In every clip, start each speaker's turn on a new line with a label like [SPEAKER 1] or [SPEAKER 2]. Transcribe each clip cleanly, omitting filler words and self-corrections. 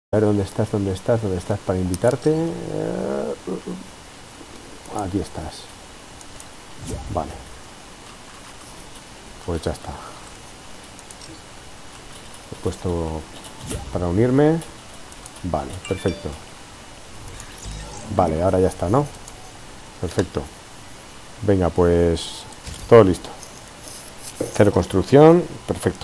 [SPEAKER 1] A ver, ¿dónde estás? ¿Dónde estás? ¿Dónde estás para invitarte? Aquí estás. Vale. Pues ya está. He puesto para unirme. Vale, perfecto. Vale, ahora ya está, ¿no? Perfecto. Venga, pues todo listo. Cero construcción. Perfecto.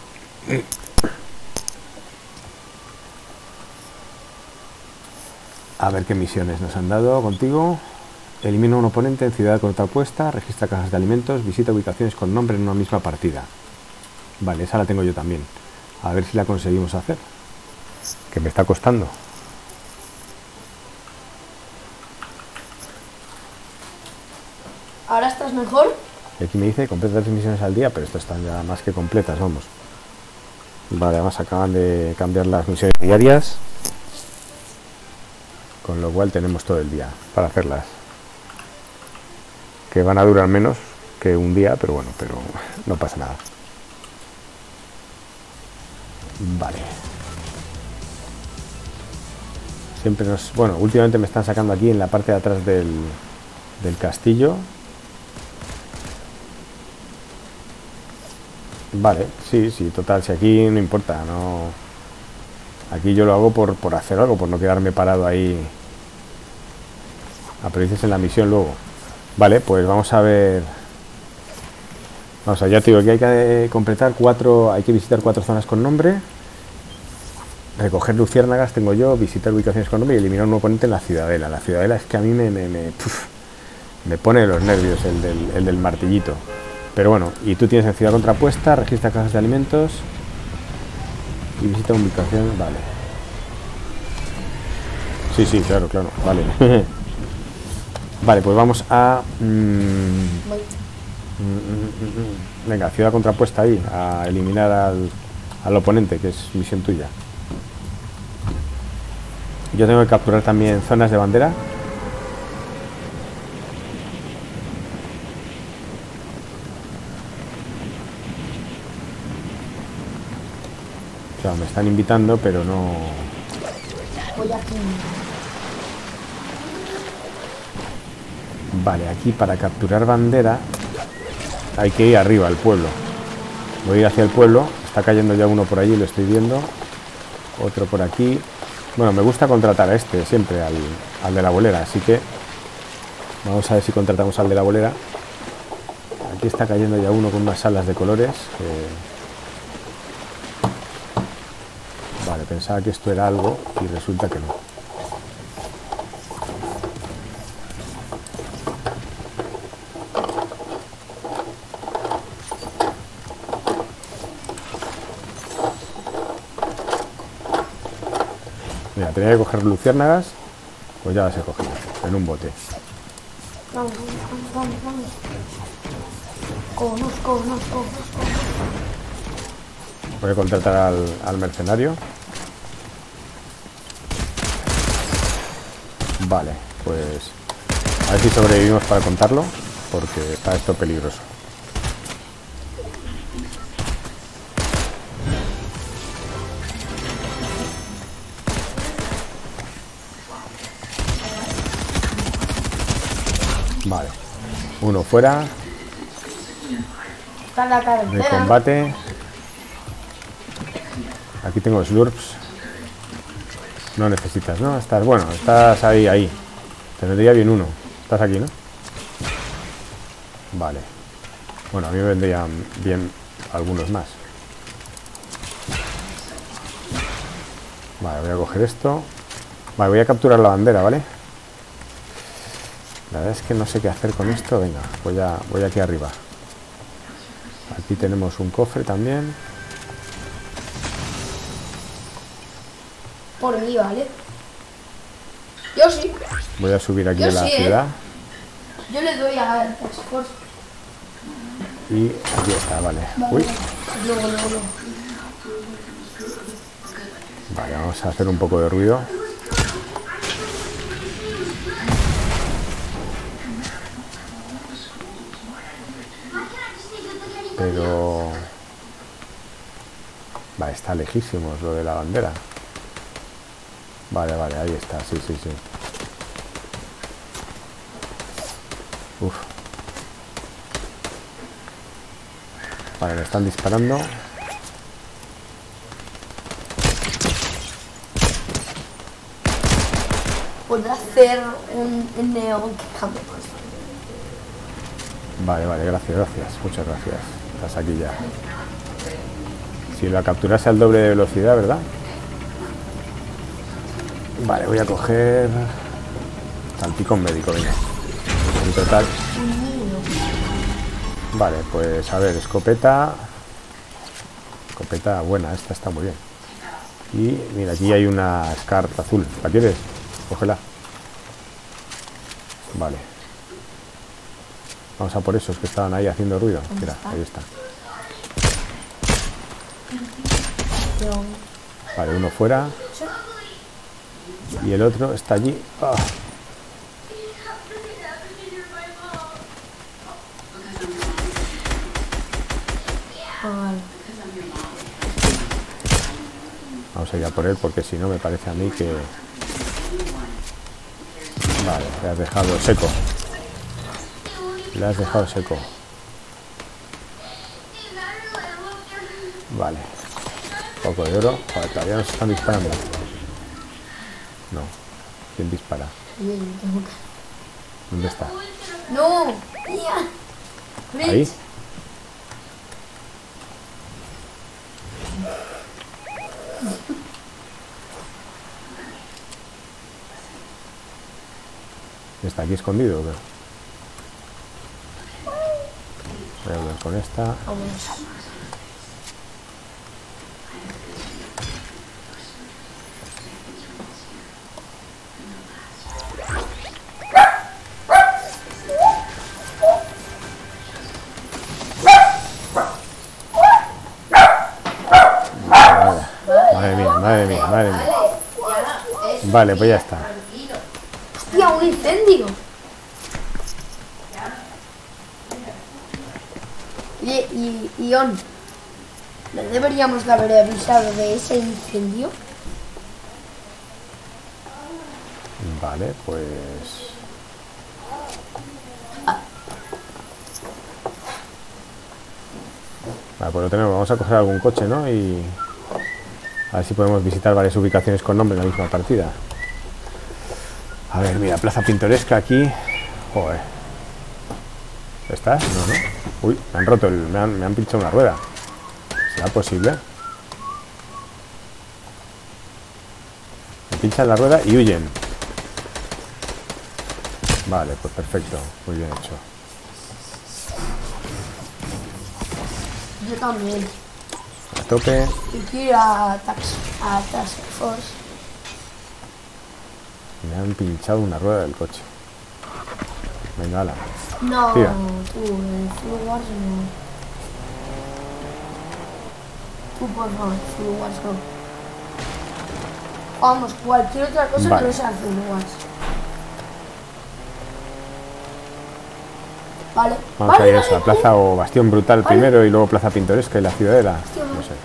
[SPEAKER 1] A ver qué misiones nos han dado contigo. Elimina un oponente en ciudad contrapuesta, registra cajas de alimentos, visita ubicaciones con nombre en una misma partida. Vale, esa la tengo yo también. A ver si la conseguimos hacer. Que me está costando.
[SPEAKER 2] ¿Ahora estás mejor?
[SPEAKER 1] Y aquí me dice completa 3 misiones al día, pero estas están ya más que completas, vamos. Vale, además acaban de cambiar las misiones diarias. Con lo cual tenemos todo el día para hacerlas. Que van a durar menos que un día, pero bueno, pero no pasa nada. Vale. Siempre nos... Bueno, últimamente me están sacando aquí en la parte de atrás del castillo. Vale, sí, total, si aquí no importa, no... Aquí yo lo hago por hacer algo, por no quedarme parado ahí. Aprendices en la misión luego. Vale, pues vamos a ver. Vamos a ver, ya te digo que hay que completar 4, hay que visitar 4 zonas con nombre. Recoger luciérnagas tengo yo, visitar ubicaciones con nombre y eliminar un oponente en la ciudadela. La ciudadela es que a mí me pone los nervios el del martillito. Pero bueno, y tú tienes en ciudad contrapuesta, registra cajas de alimentos y visita ubicación, vale. Sí, claro, vale. Vale, pues vamos a... venga, ciudad contrapuesta ahí, a eliminar al oponente, que es misión tuya. Yo tengo que capturar también zonas de bandera. Claro, me están invitando, pero no...
[SPEAKER 2] Voy aquí.
[SPEAKER 1] Vale, aquí para capturar bandera hay que ir arriba al pueblo. Voy a ir hacia el pueblo. Está cayendo ya uno por allí, lo estoy viendo. Otro por aquí. Bueno, me gusta contratar a este siempre, al de la bolera. Así que vamos a ver si contratamos al de la bolera. Aquí está cayendo ya uno con unas alas de colores. Vale, pensaba que esto era algo y resulta que no. Mira, tenía que coger luciérnagas, pues ya las he cogido, en un bote.
[SPEAKER 2] Vamos. Conos.
[SPEAKER 1] Voy a contratar al mercenario. Vale, pues a ver si sobrevivimos para contarlo, porque está esto peligroso. Vale, uno fuera
[SPEAKER 2] Está en la
[SPEAKER 1] de
[SPEAKER 2] carretera.
[SPEAKER 1] combate. Aquí tengo slurps. No necesitas, ¿no? Estás, bueno, estás ahí. Te vendría bien uno. Estás aquí, ¿no? Vale. Bueno, a mí me vendrían bien algunos más. Vale, voy a coger esto. Vale, voy a capturar la bandera, ¿vale? La verdad es que no sé qué hacer con esto. Venga, voy aquí arriba. Aquí tenemos un cofre también.
[SPEAKER 2] Por mí, ¿vale? Yo sí.
[SPEAKER 1] Voy a subir aquí
[SPEAKER 2] Yo
[SPEAKER 1] a la
[SPEAKER 2] sí,
[SPEAKER 1] ciudad.
[SPEAKER 2] Yo le doy a Task Force.
[SPEAKER 1] Y aquí está, vale. Uy.
[SPEAKER 2] Luego.
[SPEAKER 1] Vale, vamos a hacer un poco de ruido. Pero... Vale, está lejísimos lo de la bandera. Vale, vale, ahí está, sí, sí, sí. Uf. Vale, me están disparando.
[SPEAKER 2] Podrá hacer un neón que cambie más.
[SPEAKER 1] Vale, vale, gracias, gracias. Muchas gracias. Estás aquí ya. Si la capturase al doble de velocidad, ¿verdad? Vale, voy a coger... Salpicón médico, venga. En total... Vale, pues a ver, escopeta... Escopeta buena, esta está muy bien. Y mira, aquí hay una Scar azul. ¿La quieres? Cógela. Vale. Vamos a por esos que estaban ahí haciendo ruido. Mira, ahí está. Vale, uno fuera. Y el otro está allí. ¡Ah! Vamos a ir a por él porque si no me parece a mí que... Vale, le has dejado seco. Le has dejado seco. Vale. Poco de oro. Joder, todavía nos están disparando. No. ¿Quién dispara? ¿Dónde está?
[SPEAKER 2] No, mía.
[SPEAKER 1] Ahí. ¿Está aquí escondido o qué? Voy a hablar con esta.
[SPEAKER 2] Vamos.
[SPEAKER 1] Madre mía, madre mía, madre mía. Vale, pues ya está.
[SPEAKER 2] ¡Hostia, un incendio! Ion, ¿no deberíamos de haber avisado de ese incendio?
[SPEAKER 1] Vale, pues... Vale, pues lo tenemos. Vamos a coger algún coche, ¿no? Y... A ver si podemos visitar varias ubicaciones con nombre en la misma partida. A ver, mira, plaza pintoresca aquí. Joder. ¿Estás? No, no. Uy, me han roto me han pinchado una rueda. ¿Será posible? Me pinchan la rueda y huyen. Vale, pues perfecto. Muy bien hecho.
[SPEAKER 2] Yo también.
[SPEAKER 1] A tope.
[SPEAKER 2] Yo quiero ir a Task Force.
[SPEAKER 1] Me han pinchado una rueda del coche. Venga, ala.
[SPEAKER 2] No,
[SPEAKER 1] Tira.
[SPEAKER 2] tú, en Full Wars no. Tú por favor, Full Wars no. Vamos, cualquier otra cosa
[SPEAKER 1] Vale.
[SPEAKER 2] que no sea Full Wars. Vale.
[SPEAKER 1] Vamos
[SPEAKER 2] vale,
[SPEAKER 1] a ir a
[SPEAKER 2] vale,
[SPEAKER 1] esa plaza o bastión brutal
[SPEAKER 2] Vale.
[SPEAKER 1] primero y luego plaza pintoresca y la ciudadela. No sé.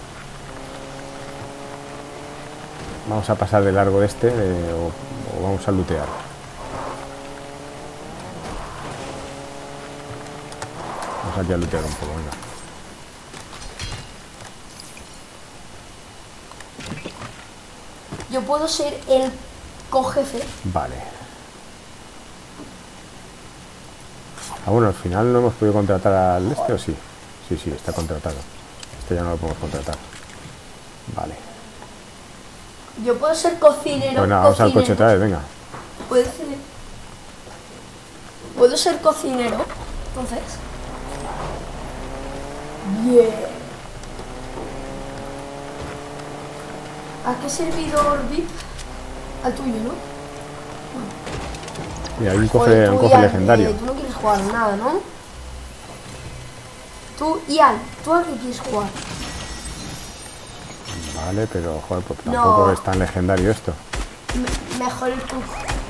[SPEAKER 1] Vamos a pasar de largo este o vamos a lootear. Vamos aquí a lootear un poco, venga.
[SPEAKER 2] Yo puedo ser el cojefe.
[SPEAKER 1] Vale. Ah, bueno, al final no hemos podido contratar al este o sí. Sí, sí, está contratado. Este ya no lo podemos contratar. Vale.
[SPEAKER 2] Yo puedo ser cocinero.
[SPEAKER 1] Pues nada, vamos al coche otra vez, venga.
[SPEAKER 2] Puedo ser cocinero. Entonces. Yeah. ¿A qué servidor VIP? Al tuyo, ¿no?
[SPEAKER 1] Mira, hay un
[SPEAKER 2] Joder, tú,
[SPEAKER 1] cofre
[SPEAKER 2] Ian,
[SPEAKER 1] legendario.
[SPEAKER 2] tú no quieres jugar nada, ¿no? Tú, Ian, ¿tú a qué quieres jugar?
[SPEAKER 1] Vale, pero joder, pues
[SPEAKER 2] No.
[SPEAKER 1] tampoco es tan legendario esto.
[SPEAKER 2] Mejor el tú.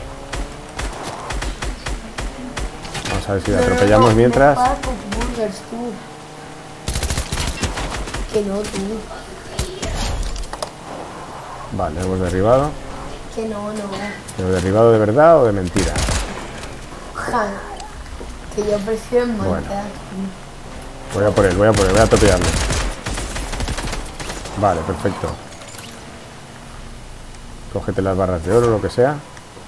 [SPEAKER 1] Vamos a ver si le atropellamos mientras.
[SPEAKER 2] Para Cook Burgers, tú. Que no, tú.
[SPEAKER 1] Vale, hemos derribado.
[SPEAKER 2] Que no.
[SPEAKER 1] ¿Pero derribado de verdad o de mentira?
[SPEAKER 2] Ja, que yo prefiero montar.
[SPEAKER 1] Bueno. Voy a por él, voy a topearlo. Vale, perfecto. Cógete las barras de oro, lo que sea.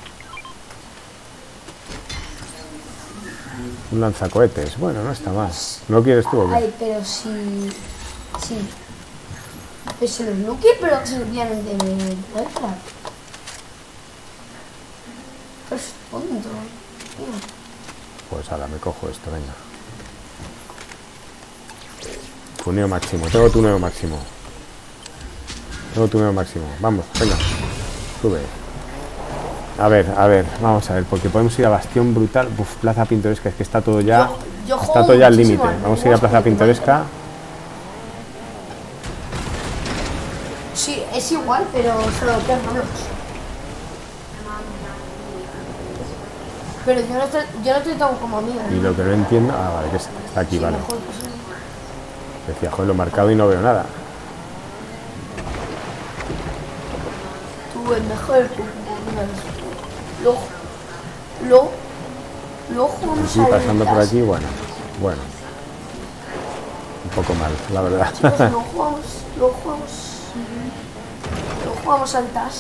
[SPEAKER 1] Un lanzacohetes. Bueno, no está mal. ¿No quieres tú o qué?
[SPEAKER 2] Ay, pero sí. Sí. Pero si los Lucky, pero que se olvidan de Minecraft. Pues tonto. Mira.
[SPEAKER 1] Pues ahora me cojo esto, venga. Tuneo máximo, tengo tuneo máximo. Vamos, venga. Sube. A ver, vamos a ver, porque podemos ir a Bastión Brutal. Uf, Plaza Pintoresca, es que está todo ya.
[SPEAKER 2] Yo
[SPEAKER 1] Está todo ya al límite.
[SPEAKER 2] muchísimo al
[SPEAKER 1] Vamos a ir a Plaza Pintoresca.
[SPEAKER 2] Sí, es igual, pero solo que es Roblox. Pero yo no te tengo como amigo.
[SPEAKER 1] Y lo que no entiendo. Ah, vale, que está aquí,
[SPEAKER 2] Sí,
[SPEAKER 1] vale.
[SPEAKER 2] mejor que sí.
[SPEAKER 1] Decía, joder, lo he marcado y no veo nada.
[SPEAKER 2] Tú el mejor. Luego jugamos
[SPEAKER 1] Sí,
[SPEAKER 2] al
[SPEAKER 1] pasando por
[SPEAKER 2] Task.
[SPEAKER 1] aquí, bueno. Un poco mal, la verdad.
[SPEAKER 2] Chicos, luego jugamos al Task.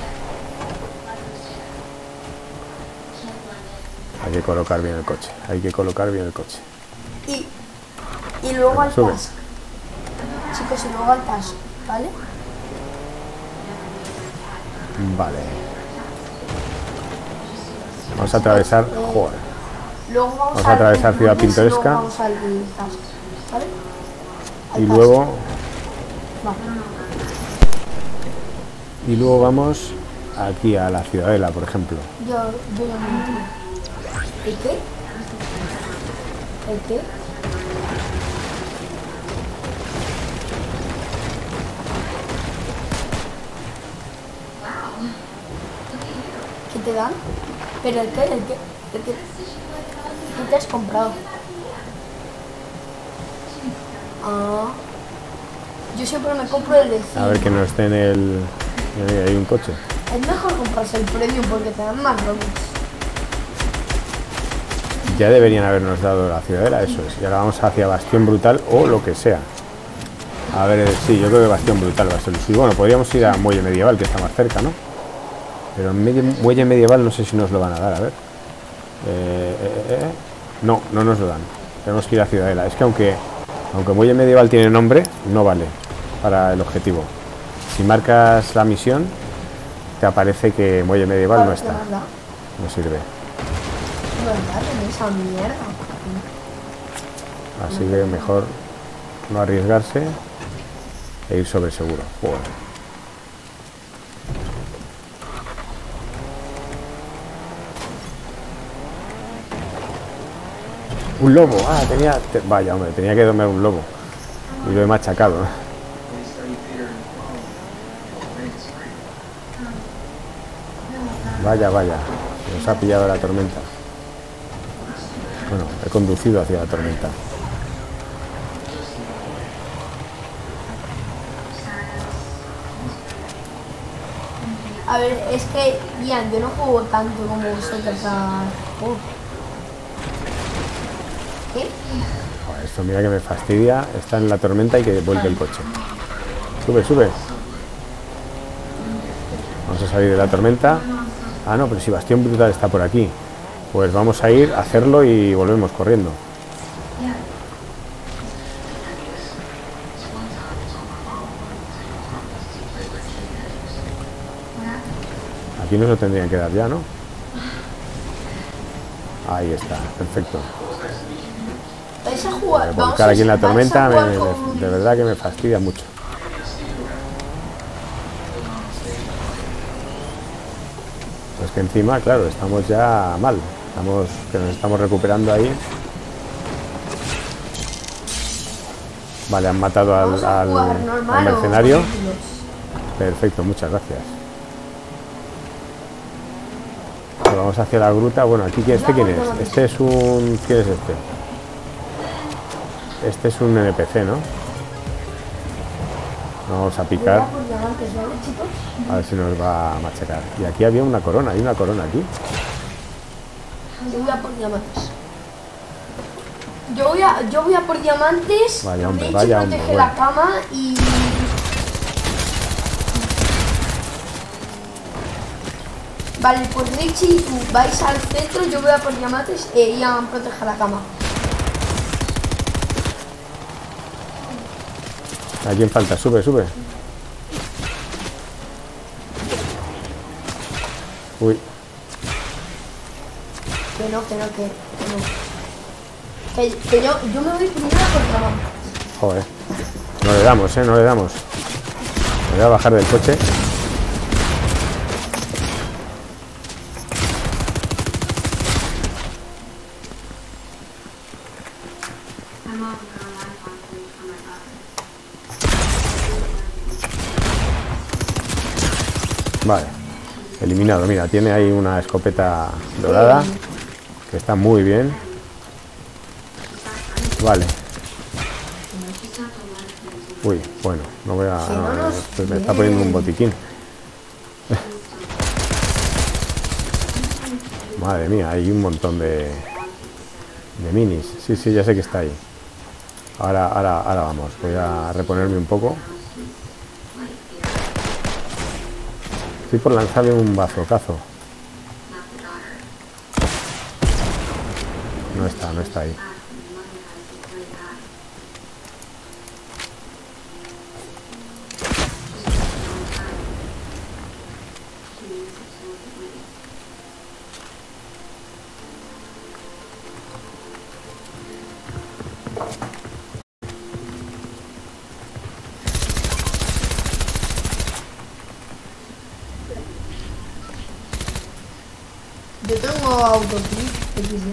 [SPEAKER 1] Hay que colocar bien el coche.
[SPEAKER 2] Y luego al
[SPEAKER 1] Sube.
[SPEAKER 2] Task. Chicos, y luego al Task, ¿vale?
[SPEAKER 1] Vale. Vamos a atravesar. Joder.
[SPEAKER 2] Luego
[SPEAKER 1] Vamos a atravesar
[SPEAKER 2] al
[SPEAKER 1] Ciudad
[SPEAKER 2] Lunes,
[SPEAKER 1] Pintoresca.
[SPEAKER 2] luego vamos al Task, ¿vale? Al
[SPEAKER 1] Y
[SPEAKER 2] Task.
[SPEAKER 1] luego.
[SPEAKER 2] Vale.
[SPEAKER 1] Y luego vamos aquí a la Ciudadela, por ejemplo.
[SPEAKER 2] Yo ya me metí. ¿El qué? ¿El qué? ¿Qué te dan? ¿Pero el qué? ¿Qué te has comprado? Ah. Yo siempre me compro el de 100.
[SPEAKER 1] A ver que no esté en el. Mira, hay un coche.
[SPEAKER 2] Es mejor comprarse el premium porque te dan más Robux.
[SPEAKER 1] Ya deberían habernos dado la Ciudadela, eso es. Y ahora vamos hacia Bastión Brutal o lo que sea. A ver, sí, yo creo que Bastión Brutal va a ser el suyo. Bueno, podríamos ir a Muelle Medieval, que está más cerca, ¿no? Pero en Muelle Medieval no sé si nos lo van a dar, a ver. No, no nos lo dan. Tenemos que ir a Ciudadela. Es que aunque Muelle Medieval tiene nombre, no vale para el objetivo. Si marcas la misión, te aparece que Muelle Medieval no está. No sirve.
[SPEAKER 2] ¿Verdad? En esa mierda.
[SPEAKER 1] Así que mejor no arriesgarse e ir sobre seguro. Joder. Un lobo. Ah, vaya, hombre, tenía que domar un lobo. Y lo he machacado. Vaya. Nos ha pillado la tormenta. Bueno, he conducido hacia la tormenta.
[SPEAKER 2] A ver, es que, Ian, yo no juego tanto como vosotros a... ¿Qué?
[SPEAKER 1] Joder, esto mira que me fastidia. Está en la tormenta y que vuelve el coche. Sube. Vamos a salir de la tormenta. Ah, no, pero si Bastión Brutal está por aquí. Pues vamos a ir a hacerlo y volvemos corriendo. Aquí nos lo tendrían que dar ya, ¿no? Ahí está, perfecto.
[SPEAKER 2] ¿Vais a jugar?
[SPEAKER 1] Volcar aquí en la tormenta
[SPEAKER 2] ¿vais a jugar con-
[SPEAKER 1] de verdad que me fastidia mucho. Pues que encima, claro, estamos ya mal. Que nos estamos recuperando ahí. Vale, han matado
[SPEAKER 2] ¿Vamos a
[SPEAKER 1] al
[SPEAKER 2] jugar normal o
[SPEAKER 1] mercenario.
[SPEAKER 2] tranquilos?
[SPEAKER 1] Perfecto, muchas gracias. Pues vamos hacia la gruta. Bueno, aquí quién es? ¿Quién es este? Este es un NPC, ¿no? Vamos a picar.
[SPEAKER 2] Voy a por diamantes, ¿vale, chicos?
[SPEAKER 1] A ver si nos va a machacar. Y aquí había una corona, hay una corona aquí.
[SPEAKER 2] Yo voy a por diamantes. Yo voy a por diamantes.
[SPEAKER 1] Vaya hombre,
[SPEAKER 2] Richie
[SPEAKER 1] vaya hombre,
[SPEAKER 2] protege
[SPEAKER 1] bueno.
[SPEAKER 2] la cama y... Vale, pues Richie y tú vais al centro, yo voy a por diamantes e Ian protege la cama.
[SPEAKER 1] ¿A quién falta? Sube, sube. Uy,
[SPEAKER 2] Que no. Que yo me voy primero a por diamantes.
[SPEAKER 1] joder. No le damos, no le damos. Me voy a bajar del coche. Vale, eliminado. Mira, tiene ahí una escopeta dorada que está muy bien. Vale. Uy, bueno, no voy a... no, me está poniendo un botiquín. Madre mía, hay un montón de minis. Sí, sí, ya sé que está ahí. Ahora vamos. Voy a reponerme un poco. Estoy por lanzarle un bazocazo. No está ahí.
[SPEAKER 2] Yo tengo autoclick XD.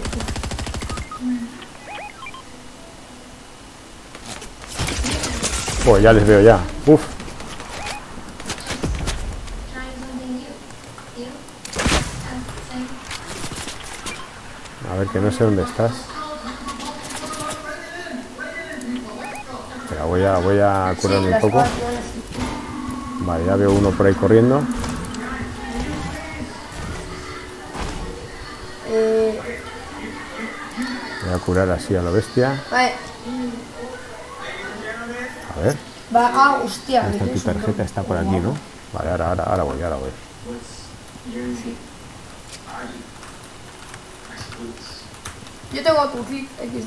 [SPEAKER 1] Pues ya les veo ya. Uf. A ver, que no sé dónde estás. Espera, voy a curarme un poco. Vale, ya veo uno por ahí corriendo. Voy a curar así a la bestia.
[SPEAKER 2] Vale.
[SPEAKER 1] A ver,
[SPEAKER 2] Va, hostia.
[SPEAKER 1] ¿dónde está tu tarjeta? Está por aquí, ¿no? Vale, ahora voy.
[SPEAKER 2] Yo tengo autoclick XD.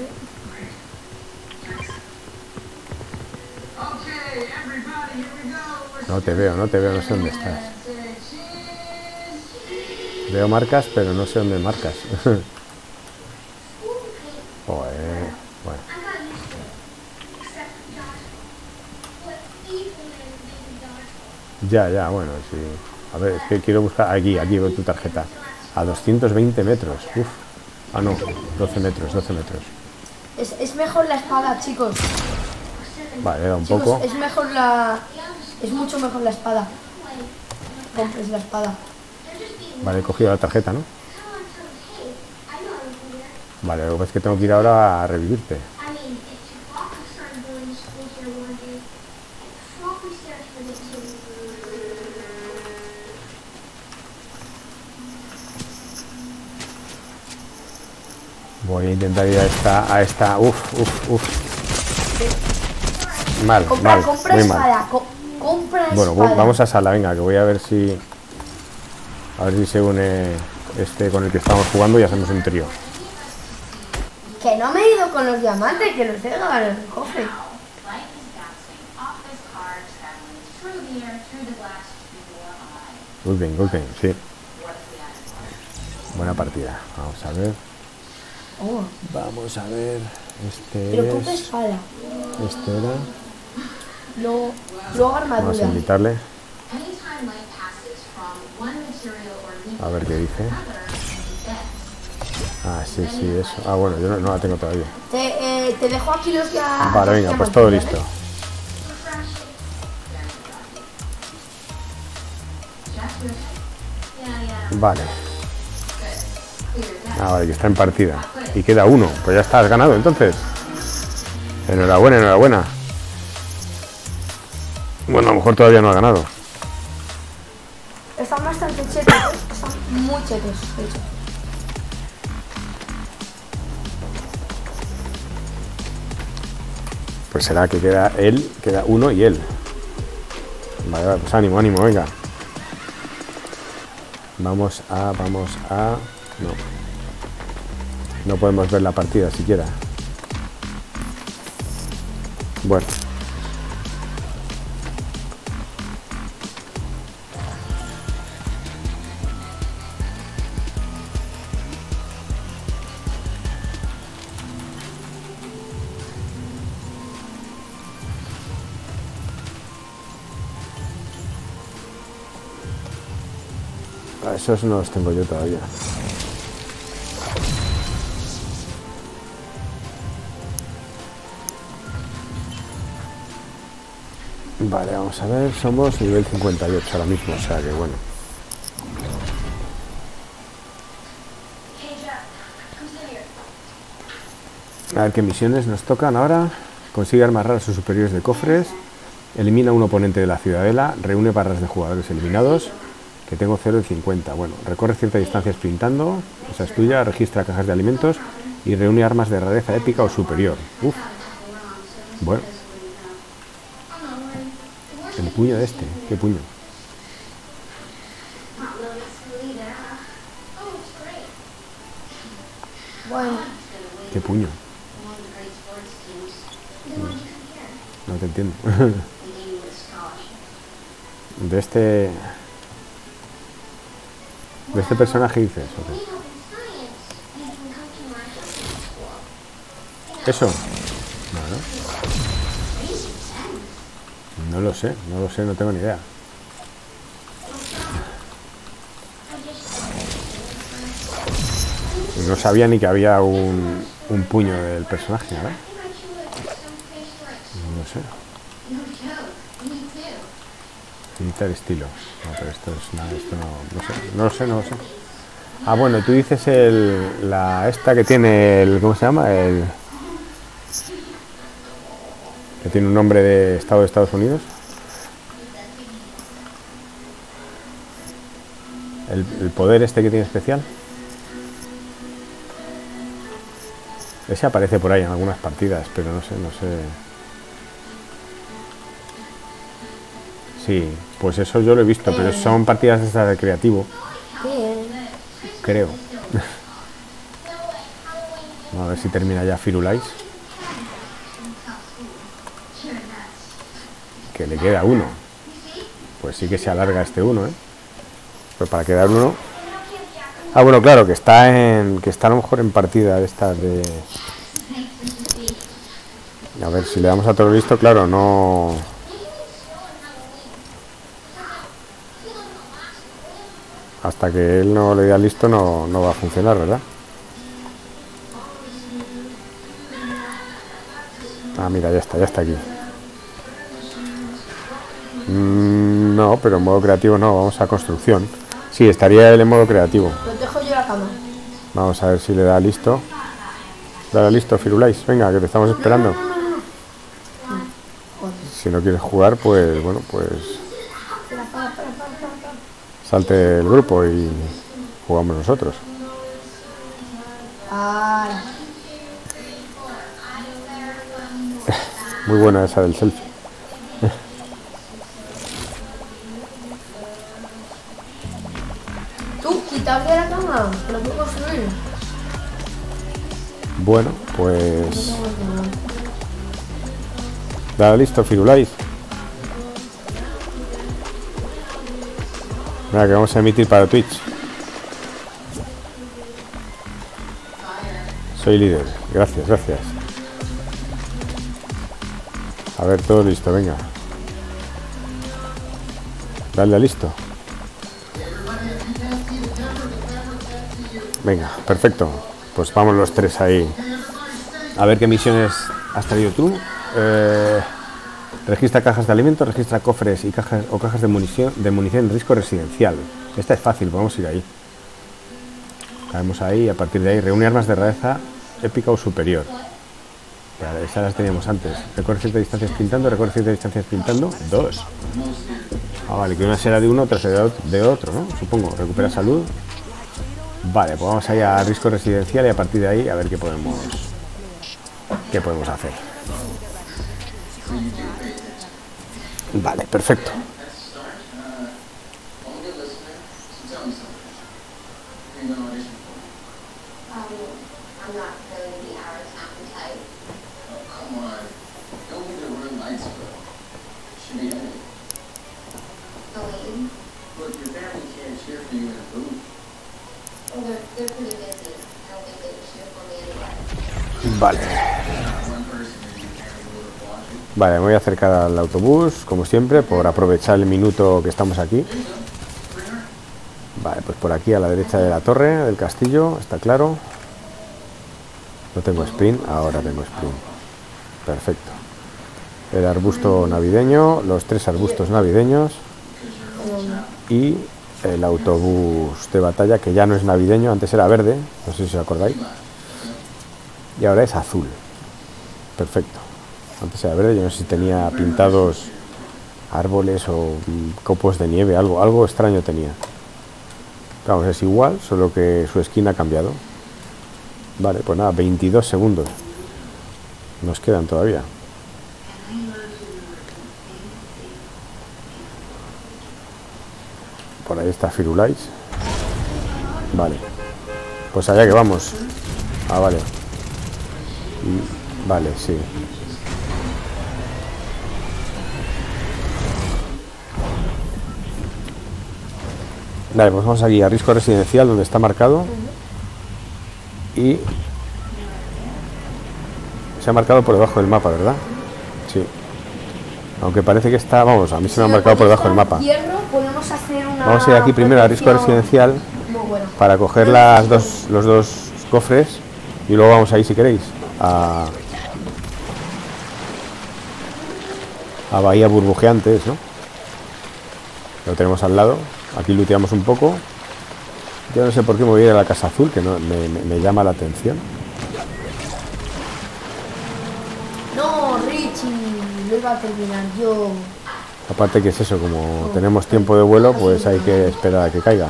[SPEAKER 1] No te veo, no sé dónde estás. Veo marcas, pero no sé dónde marcas. Joder, bueno. Ya, bueno, sí. A ver, es que quiero buscar... Aquí veo tu tarjeta. A 220 metros. Uf. Ah, no, 12 metros.
[SPEAKER 2] Es mejor la espada, chicos.
[SPEAKER 1] Vale, da un
[SPEAKER 2] Chicos,
[SPEAKER 1] poco.
[SPEAKER 2] es mucho mejor la espada. Compres la espada.
[SPEAKER 1] Vale, he cogido la tarjeta, ¿no? Vale, lo que pasa es que tengo que ir ahora a revivirte. Voy a intentar ir a esta... Uf. Mal,
[SPEAKER 2] Compra
[SPEAKER 1] muy
[SPEAKER 2] espada.
[SPEAKER 1] mal.
[SPEAKER 2] Compra
[SPEAKER 1] Bueno,
[SPEAKER 2] espada.
[SPEAKER 1] vamos a sala, venga, que voy a ver si... A ver si se une este con el que estamos jugando y hacemos un trío.
[SPEAKER 2] Que no me he ido con los diamantes, que los he dejado en el cofre.
[SPEAKER 1] Good game, sí. Buena partida. Vamos a ver.
[SPEAKER 2] Oh,
[SPEAKER 1] Vamos a ver.
[SPEAKER 2] pero compra espada.
[SPEAKER 1] Este era.
[SPEAKER 2] Luego
[SPEAKER 1] Vamos a
[SPEAKER 2] armadura.
[SPEAKER 1] invitarle. A ver qué dice. Ah, sí, eso. Ah, bueno, yo no la tengo todavía.
[SPEAKER 2] Te dejo aquí los ya.
[SPEAKER 1] Vale, venga, pues todo listo. Vale. Ah, vale, que está en partida. Y queda uno. Pues ya está, has ganado entonces. Enhorabuena. Bueno, a lo mejor todavía no ha ganado.
[SPEAKER 2] Están bastante chetos, están muy chetos, de hecho.
[SPEAKER 1] Pues será que queda él, queda uno y él. Vale, pues ánimo, ánimo, venga. Vamos a... No. No podemos ver la partida siquiera. Bueno. Esos no los tengo yo todavía. Vale, vamos a ver, somos nivel 58 ahora mismo, o sea que bueno. A ver qué misiones nos tocan ahora. Consigue armas raras o superiores de cofres. Elimina a un oponente de la ciudadela. Reúne barras de jugadores eliminados. Que tengo 0 de 50. Bueno, recorre cierta distancia sprintando. Esa es tuya. Registra cajas de alimentos. Y reúne armas de rareza épica o superior. Uf. Bueno. El puño de este. ¿Qué puño?
[SPEAKER 2] Bueno,
[SPEAKER 1] ¿Qué puño? No te entiendo. De este personaje dices, ¿o qué? ¿Eso? No lo sé, no tengo ni idea. No sabía ni que había un puño del personaje, ¿verdad? No sé. Imitar estilo. No, pero esto es nada, esto no sé. Ah, bueno, tú dices esta que tiene el, ¿cómo se llama? Que tiene un nombre de estado de Estados Unidos. El poder este que tiene especial. Ese aparece por ahí en algunas partidas, pero no sé. Sí, pues eso yo lo he visto, pero son partidas de estas de creativo. Creo. A ver si termina ya Firulais. Que le queda uno. Pues sí que se alarga este uno, ¿eh? Pues para quedar uno. Ah, bueno, claro, que está a lo mejor en partida de estas de... A ver, si le damos a todo listo, claro, no... Hasta que él no le dé listo no va a funcionar, ¿verdad? Ah, mira, ya está aquí. No, pero en modo creativo no, vamos a construcción. Sí, estaría él en modo creativo.
[SPEAKER 2] Lo dejo yo la cama.
[SPEAKER 1] Vamos a ver si le da listo. Dale listo, Firulais. Venga, que te estamos esperando. Si no quieres jugar, pues bueno, pues salte el grupo y jugamos nosotros. Muy buena esa del selfie.
[SPEAKER 2] Tú, quitable la cama, que lo puedo construir.
[SPEAKER 1] Bueno, pues... Dale listo, Firulais. Venga, que vamos a emitir para Twitch. Soy líder. Gracias. A ver, todo listo, venga. Dale a listo. Venga, perfecto. Pues vamos los tres ahí. A ver qué misiones has traído tú. Registra cajas de alimentos, registra cofres y cajas de munición en riesgo residencial. Esta es fácil, podemos ir ahí. Caemos ahí y a partir de ahí reúne armas de rareza épica o superior. Vale, esas las teníamos antes. Recorre ciertas distancias pintando, recorre ciertas distancias pintando. 2. Ah, vale, que una será de uno, otra será de otro, ¿no? Supongo. Recupera salud. Vale, pues vamos allá a riesgo residencial y a partir de ahí a ver qué podemos hacer. Vale, perfecto. Vale. Vale, me voy a acercar al autobús, como siempre, por aprovechar el minuto que estamos aquí. Vale, pues por aquí a la derecha de la torre del castillo, está claro. No tengo sprint, ahora tengo sprint. Perfecto. El arbusto navideño, los 3 arbustos navideños y el autobús de batalla, que ya no es navideño, antes era verde, no sé si os acordáis. Y ahora es azul. Perfecto. Antes era verde, yo no sé si tenía pintados árboles o copos de nieve, algo extraño tenía. Vamos, es igual, solo que su esquina ha cambiado. Vale, pues nada, 22 segundos. Nos quedan todavía. Por ahí está Firulais. Vale. Pues allá que vamos. Ah, vale. Vale, sí. Vale, pues vamos aquí a riesgo residencial donde está marcado. Y se ha marcado por debajo del mapa, ¿verdad? Sí. Aunque parece que está, vamos, a mí se me ha marcado por debajo del mapa. Vamos a ir aquí primero a riesgo residencial para coger los dos cofres y luego vamos ahí, si queréis, a Bahía Burbujeantes, ¿no? Lo tenemos al lado. Aquí looteamos un poco. Yo no sé por qué me voy a ir a la casa azul, que no, me llama la atención.
[SPEAKER 2] No, Richie, lo iba a terminar yo.
[SPEAKER 1] Aparte que es eso, como tenemos tiempo de vuelo, pues hay que esperar a que caiga.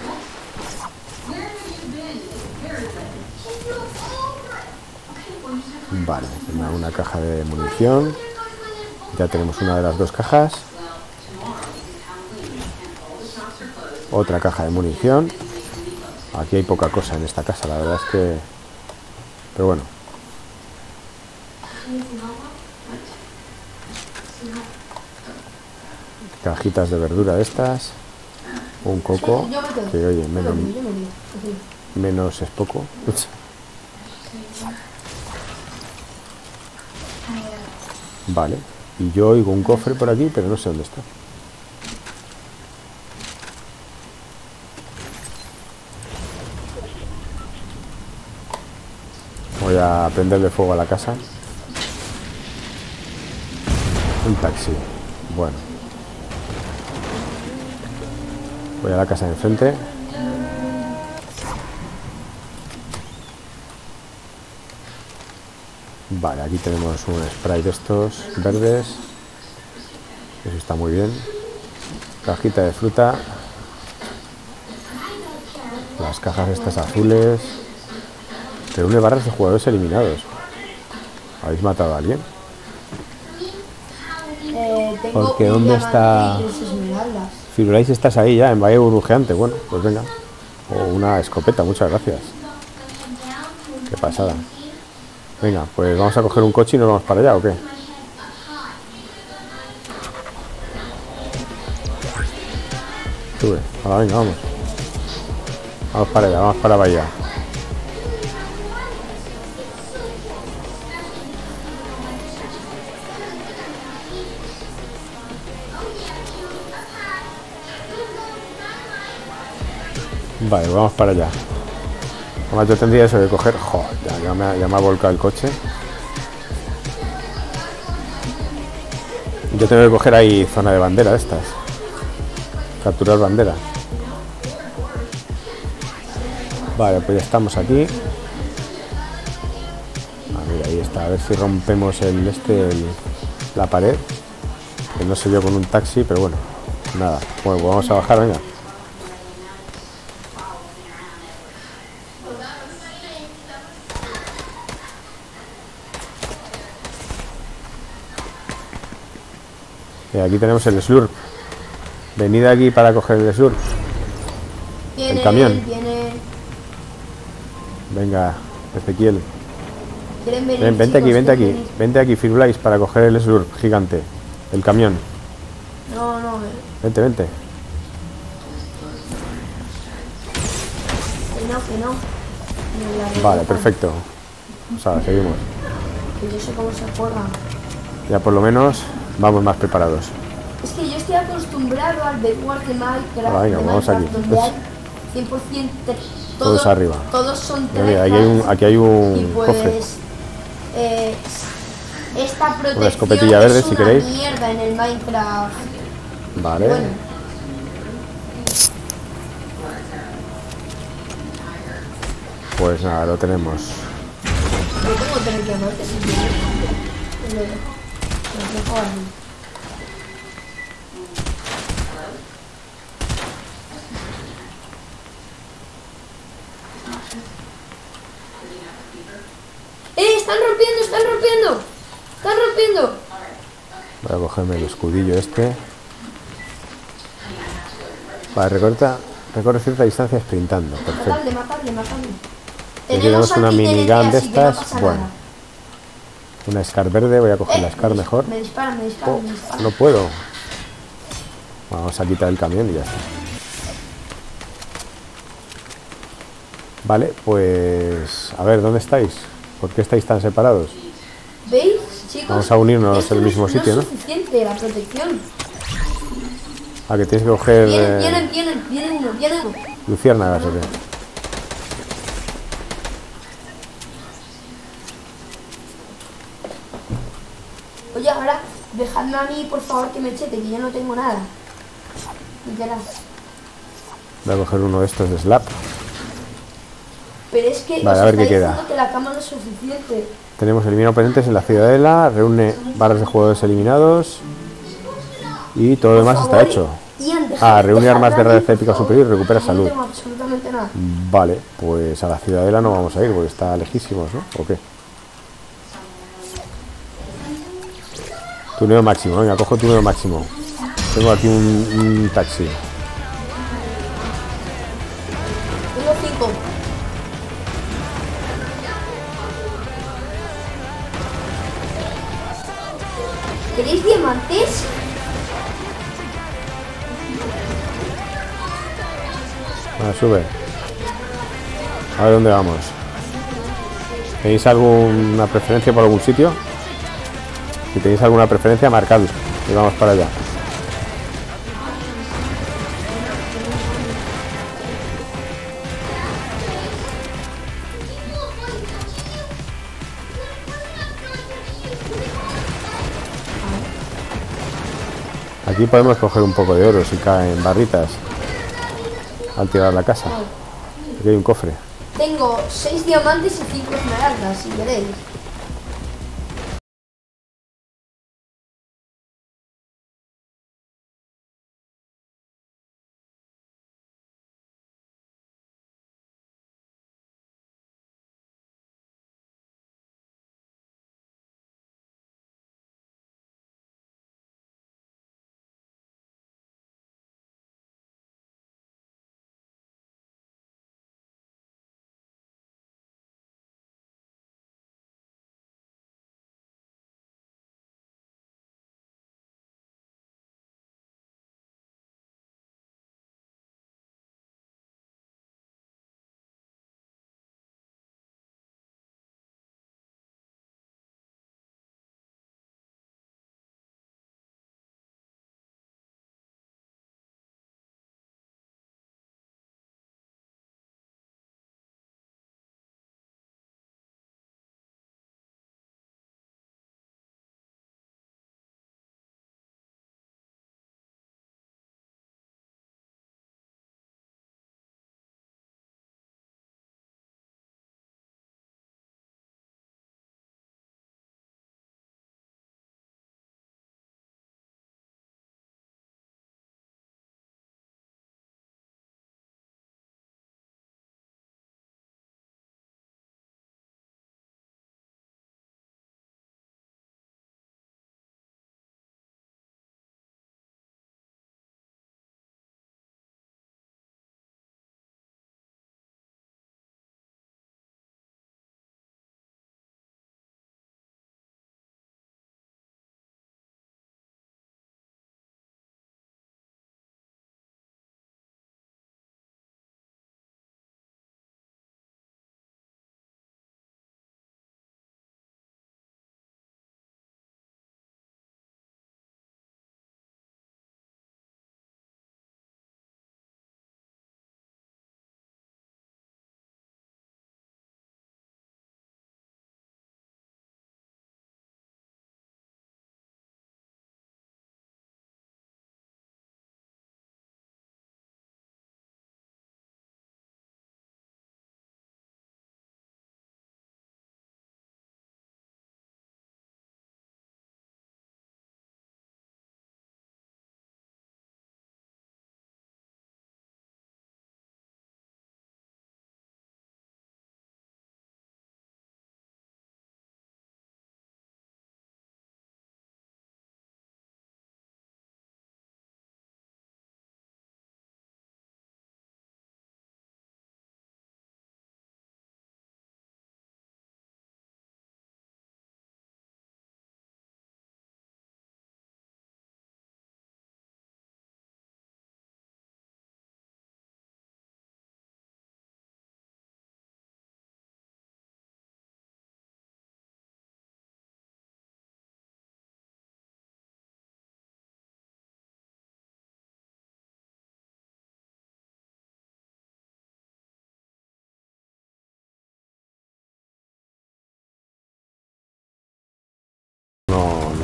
[SPEAKER 1] Vale, una caja de munición. Ya tenemos una de las 2 cajas. Otra caja de munición. Aquí hay poca cosa en esta casa, la verdad es que... Pero bueno. Cajitas de verdura estas. Un coco. Que oye, menos es poco. Vale. Y yo oigo un cofre por aquí, pero no sé dónde está. Voy a prenderle fuego a la casa. Un taxi. Bueno. Voy a la casa de enfrente. Vale, aquí tenemos un spray de estos verdes. Eso está muy bien. Cajita de fruta. Las cajas estas azules. Reúne barras de jugadores eliminados. ¿Habéis matado a alguien? Porque ¿dónde está? Firulais, estás ahí ya, en Valle Burbujeante. Bueno, pues venga. O una escopeta, muchas gracias. Qué pasada. Venga, pues vamos a coger un coche y nos vamos para allá, ¿o qué? Sube. Ahora venga, vamos. Vamos para allá, vamos para Bahía. Vale, vamos para allá. Además yo tendría eso de coger... Joder, ya me ha volcado el coche. Yo tengo que coger ahí zona de bandera de estas. Capturar bandera. Vale, pues ya estamos aquí. Ah, mira, Ahí está, a ver si rompemos la pared. Que no sé yo con un taxi, pero bueno, nada. Bueno, pues vamos a bajar, venga. Y aquí tenemos el slurp. Venid aquí para coger el slurp.
[SPEAKER 2] Viene,
[SPEAKER 1] El camión.
[SPEAKER 2] viene.
[SPEAKER 1] Venga, Ezequiel.
[SPEAKER 2] ¿Quieren venir,
[SPEAKER 1] Ven, vente
[SPEAKER 2] chicos?
[SPEAKER 1] aquí, vente
[SPEAKER 2] ¿Quieren
[SPEAKER 1] aquí.
[SPEAKER 2] venir?
[SPEAKER 1] Vente aquí, Firulais, para coger el slurp gigante. El camión.
[SPEAKER 2] No, no,
[SPEAKER 1] Vente, vente.
[SPEAKER 2] que no. Me la
[SPEAKER 1] Vale,
[SPEAKER 2] rebajan,
[SPEAKER 1] perfecto. O sea, seguimos.
[SPEAKER 2] que yo sé cómo se juega.
[SPEAKER 1] Ya por lo menos vamos más preparados.
[SPEAKER 2] Es que yo estoy acostumbrado al Bedwars de Minecraft,
[SPEAKER 1] Ahora, venga, vamos aquí.
[SPEAKER 2] donde hay 100%
[SPEAKER 1] Todos arriba.
[SPEAKER 2] Todos son
[SPEAKER 1] Mira, mira,
[SPEAKER 2] trejas.
[SPEAKER 1] aquí hay un
[SPEAKER 2] Y pues
[SPEAKER 1] cofre.
[SPEAKER 2] esta protección
[SPEAKER 1] Una escopetilla verde,
[SPEAKER 2] es
[SPEAKER 1] si
[SPEAKER 2] una
[SPEAKER 1] queréis.
[SPEAKER 2] mierda en el Minecraft.
[SPEAKER 1] Vale.
[SPEAKER 2] Bueno,
[SPEAKER 1] Pues nada, lo tenemos.
[SPEAKER 2] yo tengo 3 diamantes y yo los dejo aquí. ¡Están rompiendo! ¡Están rompiendo! ¡Están rompiendo!
[SPEAKER 1] Voy a cogerme el escudillo este. Vale, recorre cierta distancia sprintando. Perfecto.
[SPEAKER 2] Matadle, matadle, matadle.
[SPEAKER 1] Aquí tenemos una
[SPEAKER 2] aquí
[SPEAKER 1] minigun
[SPEAKER 2] TNT,
[SPEAKER 1] de
[SPEAKER 2] así que no
[SPEAKER 1] estas.
[SPEAKER 2] pasa
[SPEAKER 1] Bueno,
[SPEAKER 2] nada.
[SPEAKER 1] una Scar verde. Voy a coger la Scar mejor.
[SPEAKER 2] Me disparan, me disparan,
[SPEAKER 1] Oh,
[SPEAKER 2] me disparan.
[SPEAKER 1] no puedo. Vamos a quitar el camión y ya está. Vale, pues... A ver, ¿dónde estáis? ¿Por qué estáis tan separados?
[SPEAKER 2] ¿Veis, chicos?
[SPEAKER 1] Vamos a unirnos
[SPEAKER 2] Esto
[SPEAKER 1] en el
[SPEAKER 2] no
[SPEAKER 1] mismo
[SPEAKER 2] es-
[SPEAKER 1] sitio,
[SPEAKER 2] no
[SPEAKER 1] ¿no?
[SPEAKER 2] es suficiente la protección.
[SPEAKER 1] Ah, que tienes que coger...
[SPEAKER 2] Viene uno.
[SPEAKER 1] luciérnagas, ¿o qué?
[SPEAKER 2] Oye, ahora, dejadme a mí, por favor, que me chete, que yo no tengo nada. Literal.
[SPEAKER 1] Voy a coger uno de estos de slap.
[SPEAKER 2] Pero es que
[SPEAKER 1] Vale,
[SPEAKER 2] os
[SPEAKER 1] a ver
[SPEAKER 2] está
[SPEAKER 1] qué queda.
[SPEAKER 2] diciendo que la cama no es suficiente.
[SPEAKER 1] Tenemos elimina oponentes en la ciudadela, reúne barras de jugadores eliminados y todo lo demás está
[SPEAKER 2] favor,
[SPEAKER 1] hecho.
[SPEAKER 2] Ian,
[SPEAKER 1] Reúne armas de
[SPEAKER 2] dejadme a mí,
[SPEAKER 1] raíz
[SPEAKER 2] por
[SPEAKER 1] épica
[SPEAKER 2] favor.
[SPEAKER 1] superior y recupera
[SPEAKER 2] Yo
[SPEAKER 1] salud.
[SPEAKER 2] No tengo absolutamente nada.
[SPEAKER 1] Vale, pues a la ciudadela no vamos a ir porque está lejísimos, ¿no? ¿O qué? Tuneo máximo, venga, cojo tuneo máximo. Tengo aquí un taxi.
[SPEAKER 2] Tengo 5. ¿Queréis diamantes?
[SPEAKER 1] Venga, sube. A ver dónde vamos. ¿Tenéis alguna preferencia por algún sitio? Si tenéis alguna preferencia, marcadlo y vamos para allá. Aquí podemos coger un poco de oro si caen barritas al tirar la casa. Aquí hay un cofre.
[SPEAKER 2] Tengo 6 diamantes y 5 esmeraldas, si queréis.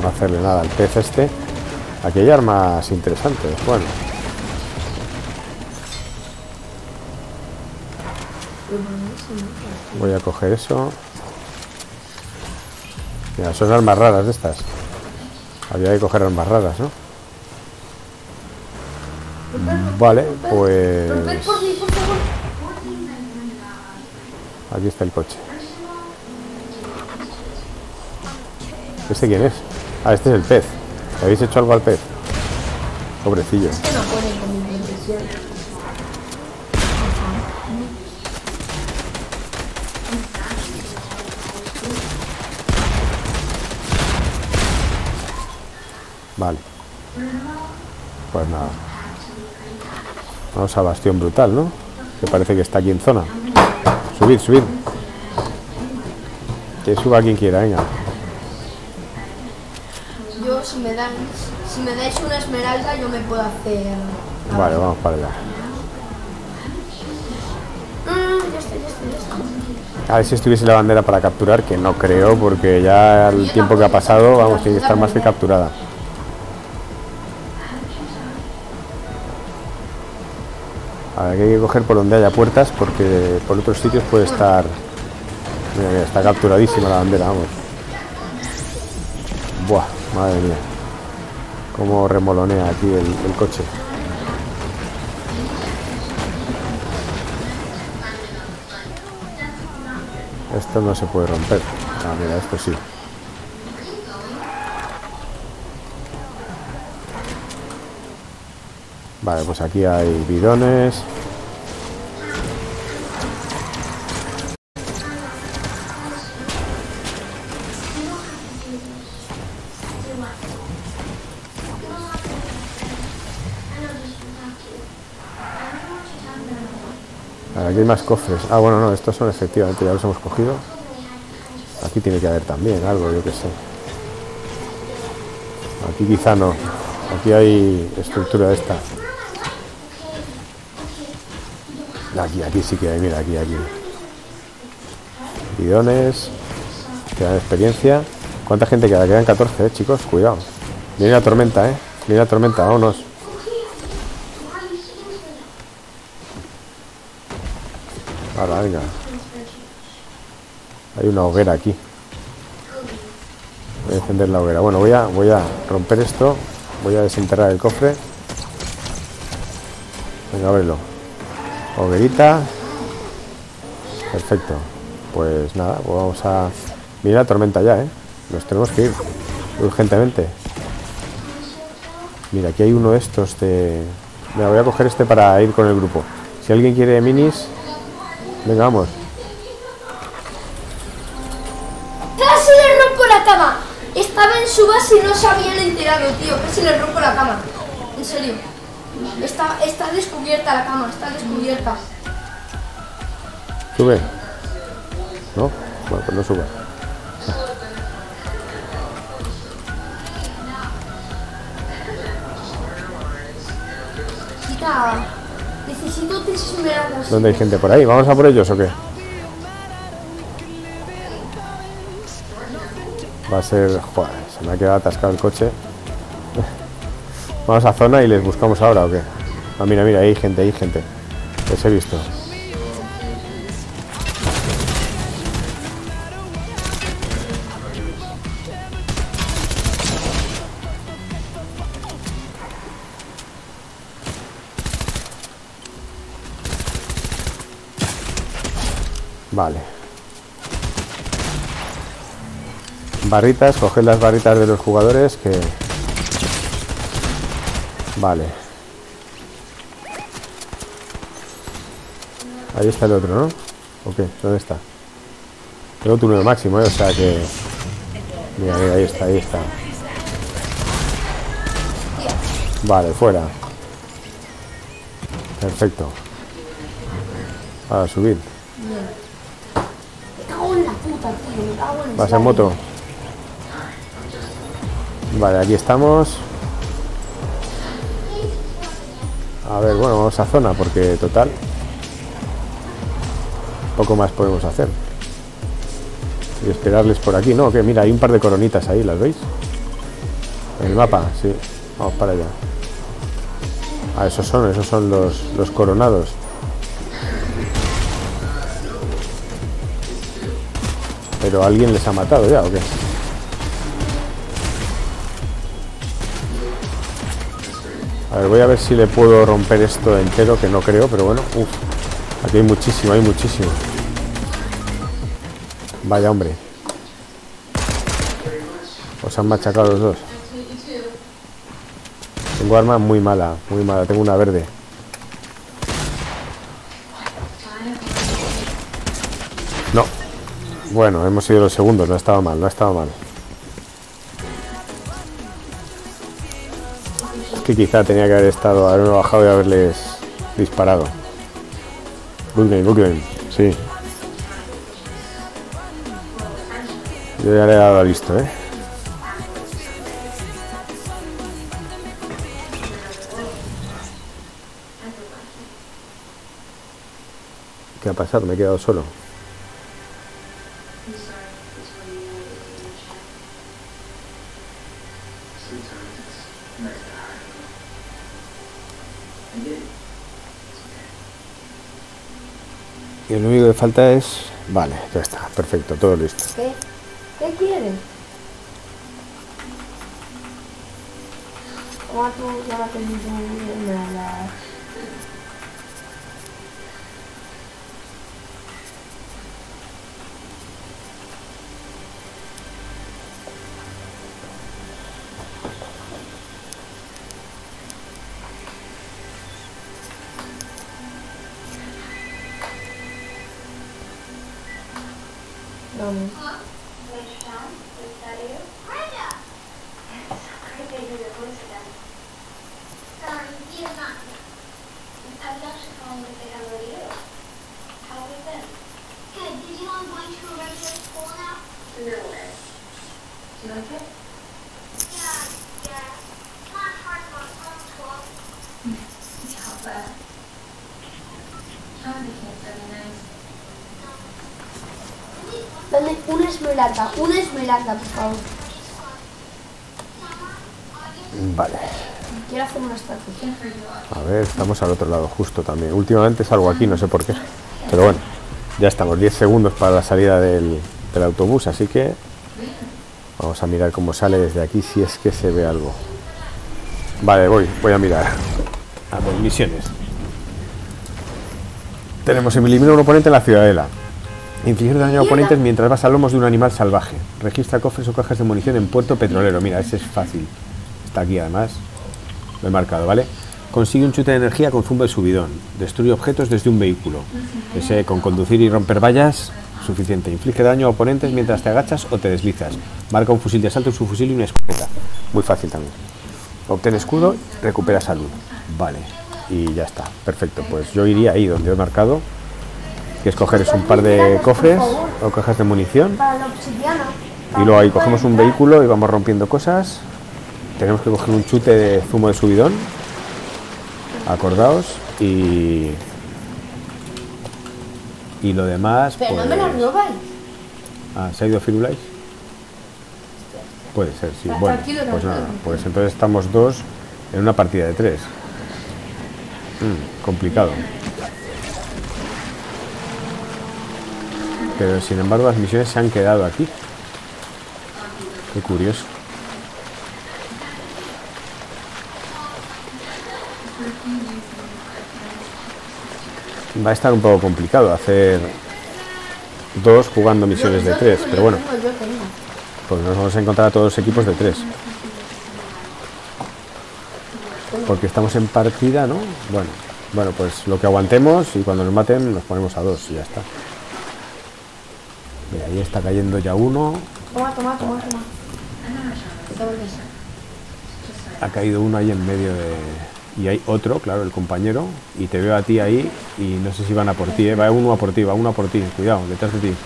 [SPEAKER 1] no hacerle nada al pez este. Aquí hay armas interesantes. Bueno. Voy a coger eso. Mira, son armas raras de estas. Había que coger armas raras, ¿no? Vale, pues... Aquí está el coche. ¿Este quién es? Ah, este es el pez. ¿Le habéis hecho algo al pez? Pobrecillo.
[SPEAKER 2] Es que no ponen con mi intención.
[SPEAKER 1] Vale. Pues nada. Vamos a Bastión Brutal, ¿no? Que parece que está aquí en zona. Subid, subid. Que suba quien quiera, venga.
[SPEAKER 2] Yo, si me dais una esmeralda, yo me puedo hacer...
[SPEAKER 1] Vale, vamos para allá.
[SPEAKER 2] Ya está.
[SPEAKER 1] A ver si estuviese la bandera para capturar, que no creo, porque ya el tiempo que ha pasado, vamos, tiene que estar más que capturada. A ver, que hay que coger por donde haya puertas, porque por otros sitios puede estar... Mira, mira, está capturadísima la bandera, vamos. Buah, madre mía. Cómo remolonea aquí el coche. Esto no se puede romper. Ah, mira, esto sí. Vale, pues aquí hay bidones. Vale, aquí hay más cofres. Ah, bueno, no, estos son efectivamente, ya los hemos cogido. Aquí tiene que haber también algo, yo qué sé. Aquí quizá no. Aquí hay estructura de esta. Aquí sí que hay, mira, aquí. Bidones. Que dan experiencia. ¿Cuánta gente queda? Quedan 14, chicos, cuidado. Viene la tormenta, Viene la tormenta, vámonos. Ahora, venga. Hay una hoguera aquí. Voy a encender la hoguera. Bueno, voy a romper esto. Voy a desenterrar el cofre. Venga, ábrelo. Hoguerita. Perfecto. Pues nada, pues vamos a... Mira la tormenta ya, Nos tenemos que ir urgentemente. Mira, aquí hay uno de estos de... Mira, voy a coger este para ir con el grupo. Si alguien quiere minis... Venga, vamos.
[SPEAKER 2] ¡Casi le rompo la cama! Estaba en su base y no se habían enterado, tío. Casi le rompo la cama. En serio. Está descubierta la cama, está descubierta.
[SPEAKER 1] Sube. ¿No? Bueno, pues no suba.
[SPEAKER 2] Chica, necesito 3 esmeraldas.
[SPEAKER 1] ¿Dónde hay gente por ahí? ¿Vamos a por ellos o qué? Va a ser... Joder, se me ha quedado atascado el coche. Vamos a zona y les buscamos ahora o qué. Ah, mira, mira, hay gente. Les he visto. Vale. Barritas, coged las barritas de los jugadores que... Vale. Ahí está el otro, ¿no? ¿O qué? ¿Dónde está? Tengo turno de máximo, o sea que... Mira, mira, ahí está. Vale, fuera. Perfecto. Ahora, subir.
[SPEAKER 2] Me cago en la puta, tío. Me cago en el
[SPEAKER 1] ¿Vas en moto? Vale, aquí estamos. A ver, bueno, vamos a zona porque total poco más podemos hacer. Y esperarles por aquí, ¿no? Que mira, hay un par de coronitas ahí, ¿las veis? El mapa, sí. Vamos para allá. Ah, esos son los coronados. ¿Pero alguien les ha matado ya o qué? A ver, voy a ver si le puedo romper esto entero, que no creo, pero bueno. Uf, aquí hay muchísimo, hay muchísimo. Vaya hombre. Os han machacado los dos. Tengo arma muy mala, tengo una verde. No. Bueno, hemos sido los segundos, no ha estado mal, no ha estado mal. Es que quizá tenía que haberme bajado y haberles disparado. Good game, sí. Yo ya le he dado a listo, ¿eh? ¿Qué ha pasado? Me he quedado solo. Y lo único que falta es... Vale, ya está, perfecto, todo listo.
[SPEAKER 2] ¿Qué quieres? ¿Cuánto ya va a tener nada? Dame una esmeralda, por favor.
[SPEAKER 1] Vale.
[SPEAKER 2] Quiero hacer una estatua.
[SPEAKER 1] A ver, estamos al otro lado, justo también. Últimamente salgo aquí, no sé por qué. Pero bueno, ya estamos, 10 segundos para la salida del autobús, así que vamos a mirar cómo sale desde aquí, si es que se ve algo. Vale, voy a mirar. A ver, misiones. Tenemos eliminar a un oponente en la ciudadela. Infligir daño a oponentes mientras vas a lomos de un animal salvaje. Registra cofres o cajas de munición en puerto petrolero. Mira, ese es fácil. Está aquí además. Lo he marcado, ¿vale? Consigue un chute de energía con zumo de subidón. Destruye objetos desde un vehículo. Ese con conducir y romper vallas, suficiente. Inflige daño a oponentes mientras te agachas o te deslizas. Marca un fusil de asalto, un subfusil y una escopeta. Muy fácil también. Obtén escudo, recupera salud. Vale. Y ya está. Perfecto. Pues yo iría ahí donde he marcado. Que escoger es un par de cofres o cajas de munición. Y luego ahí cogemos un vehículo y vamos rompiendo cosas. Tenemos que coger un chute de zumo de subidón. Acordaos. Y lo demás...
[SPEAKER 2] Pero
[SPEAKER 1] pues...
[SPEAKER 2] no me lo robáis.
[SPEAKER 1] Ah, ¿se ha ido Firulais? Puede ser, sí. Bueno, pues nada. Pues entonces estamos dos en una partida de 3. Complicado. Pero sin embargo las misiones se han quedado aquí. Qué curioso. Va a estar un poco complicado hacer 2 jugando misiones de 3, pero bueno, pues nos vamos a encontrar a todos los equipos de 3. Porque estamos en partida, ¿no? Bueno, pues lo que aguantemos y cuando nos maten nos ponemos a 2 y ya está. Mira, ahí está cayendo ya uno.
[SPEAKER 2] Toma.
[SPEAKER 1] Ha caído uno ahí en medio de... Y hay otro, claro, el compañero. Y te veo a ti ahí y no sé si van a por ti, ¿eh? Va uno a por ti. Cuidado, detrás de ti.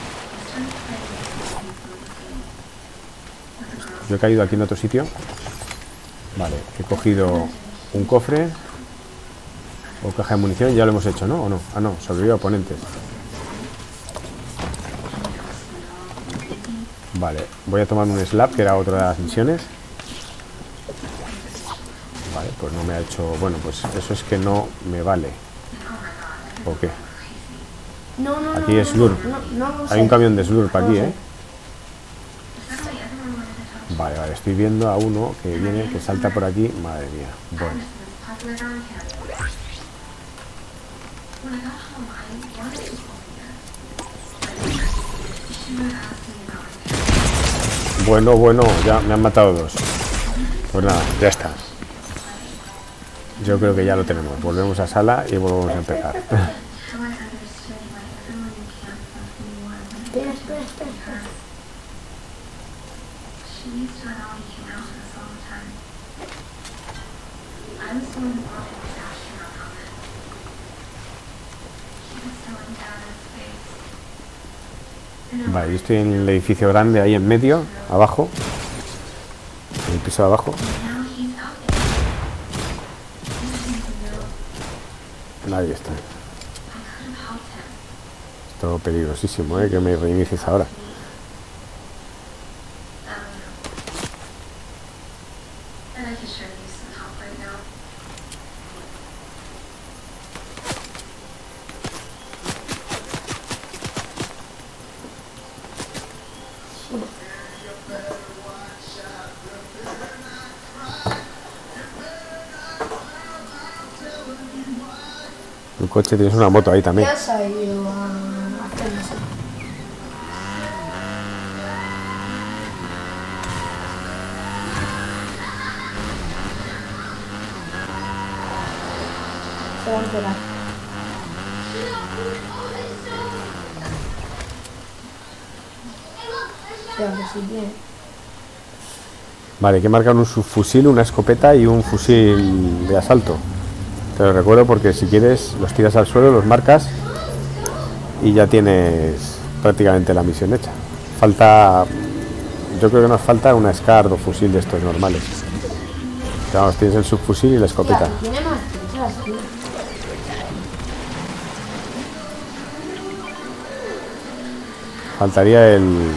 [SPEAKER 1] Yo he caído aquí en otro sitio. Vale, he cogido un cofre o caja de munición. Ya lo hemos hecho, ¿no? ¿O no? Ah, no, sobrevive a oponentes. Vale, voy a tomar un slap, que era otra de las misiones. Pues no me ha hecho... Bueno, pues eso es que no me vale. ¿O qué?
[SPEAKER 2] No,
[SPEAKER 1] Aquí es Slurp. Hay un camión de Slurp aquí, ¿eh? Vale, vale, estoy viendo a uno que viene, que salta por aquí. Madre mía. Bueno. Bueno, ya me han matado dos. Pues nada, ya está. Yo creo que ya lo tenemos. Volvemos a sala y volvemos a empezar.
[SPEAKER 2] Espera.
[SPEAKER 1] Vale, yo estoy en el edificio grande ahí en medio, abajo. En el piso de abajo. Ahí está. Esto peligrosísimo, que me reinicies ahora. El coche, tienes una moto ahí también.
[SPEAKER 2] Ya se ha ido a hacer eso. Se va a enterar. Ya, que sí, bien.
[SPEAKER 1] Vale, hay que marcar un subfusil, una escopeta y un fusil de asalto. Te lo recuerdo porque si quieres los tiras al suelo, los marcas y ya tienes prácticamente la misión hecha. Falta, yo creo que nos falta una SCAR o fusil de estos normales. Vamos, tienes el subfusil y la escopeta.
[SPEAKER 2] Ya, tiene más cosas, tío.
[SPEAKER 1] Faltaría el...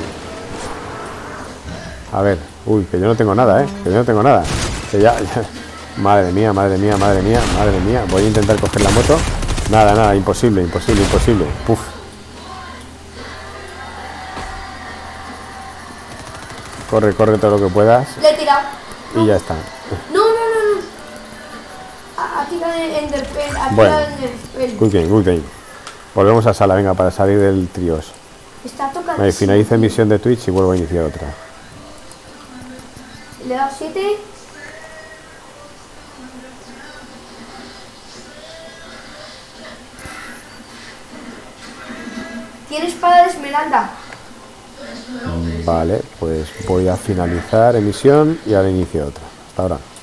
[SPEAKER 1] A ver, uy, que yo no tengo nada, que yo no tengo nada. Que ya... Madre mía. Voy a intentar coger la moto. Nada, imposible. Puf. Corre todo lo que puedas.
[SPEAKER 2] Le he tirado.
[SPEAKER 1] Y ya está.
[SPEAKER 2] No. Ha tirado en Enderpearl.
[SPEAKER 1] Bueno, good game. Volvemos a sala, venga, para salir del tríos.
[SPEAKER 2] Está tocando.
[SPEAKER 1] Vale, finaliza emisión de Twitch y vuelvo a iniciar otra.
[SPEAKER 2] Le he dado 7. Tiene espada de esmeralda.
[SPEAKER 1] Vale, pues voy a finalizar emisión y ahora inicio otra. Hasta ahora.